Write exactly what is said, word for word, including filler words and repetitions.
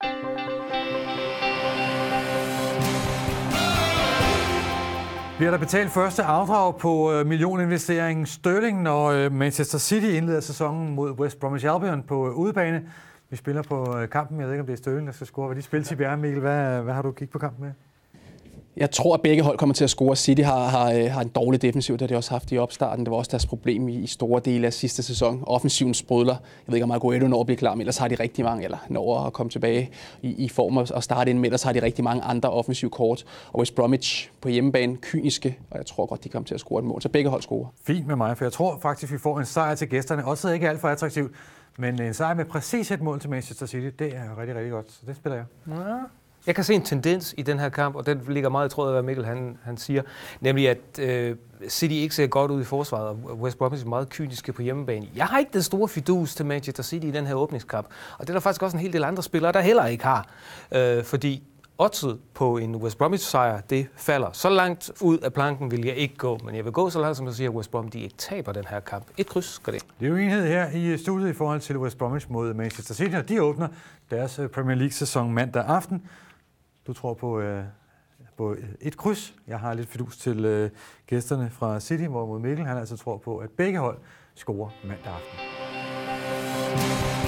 Bliver der betalt første afdrag på millioninvesteringen Sterling, når Manchester City indleder sæsonen mod West Bromwich Albion på udebane? Vi spiller på kampen. Jeg ved ikke, om det er Sterling, der skal score. Hvad de spiller til Bjerre, Mikkel? Hvad, hvad har du kigget på kampen med? Jeg tror, at begge hold kommer til at score. City har, har, har en dårlig defensiv, det har de også haft i opstarten. Det var også deres problem i, i store dele af sidste sæson. Offensiven sprudler. Jeg ved ikke, om Aguero når at blive klar, men ellers har de rigtig mange, eller når at komme tilbage i, i form og starte ind med, ellers har de rigtig mange andre offensive kort. Og West Bromwich på hjemmebane, kyniske, og jeg tror godt, de kommer til at score et mål. Så begge hold scorer. Fint med mig, for jeg tror faktisk, vi får en sejr til gæsterne. Også ikke alt for attraktivt, men en sejr med præcis et mål til Manchester City, det er rigtig, rigtig godt. Så det spiller jeg. Ja. Jeg kan se en tendens i den her kamp, og den ligger meget i tråd af, hvad Mikkel han, han siger, nemlig at øh, City ikke ser godt ud i forsvaret, og West Bromwich er meget kyniske på hjemmebane. Jeg har ikke den store fidus til Manchester City i den her åbningskamp, og det er der faktisk også en hel del andre spillere, der heller ikke har, øh, fordi oddset på en West Bromwich-sejr, det falder. Så langt ud af planken vil jeg ikke gå, men jeg vil gå så langt, som jeg siger, at West Brom de ikke taber den her kamp. Et kryds gør det. Det er jo enhed her i studiet i forhold til West Bromwich mod Manchester City, og de åbner deres Premier League-sæson mandag aften. Du tror på, øh, på et kryds. Jeg har lidt fidus til øh, gæsterne fra City, hvorimod Mikkel han altså tror på, at begge hold scorer mandag aften.